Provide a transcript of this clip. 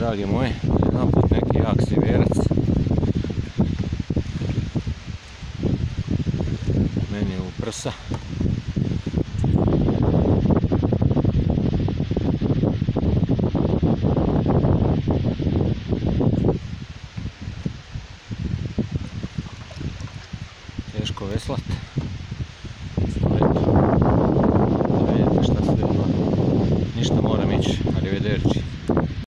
dragi moji, jedan put neki jak sjeverac. Meni je u prsa. Teško veslat.